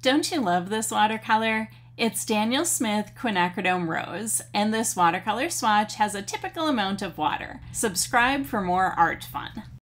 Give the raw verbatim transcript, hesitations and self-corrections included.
Don't you love this watercolor? It's Daniel Smith Quinacridone Rose, and this watercolor swatch has a typical amount of water. Subscribe for more art fun.